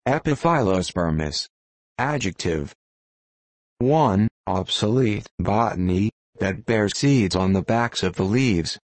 Epiphyllospermous. Adjective. 1. Obsolete botany, that bears seeds on the backs of the leaves.